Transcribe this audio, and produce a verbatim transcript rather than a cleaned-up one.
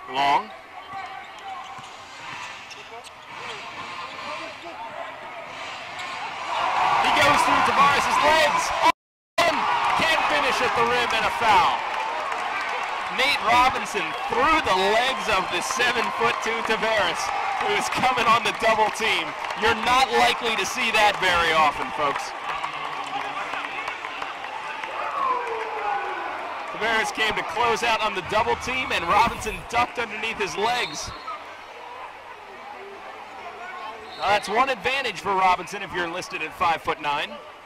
Long. He goes through Tavares' legs. Can't finish at the rim and a foul. Nate Robinson through the legs of the seven foot two Tavares, who is coming on the double team. You're not likely to see that very often, folks. Tavares came to close out on the double team, and Robinson ducked underneath his legs. Now that's one advantage for Robinson if you're listed at five foot nine.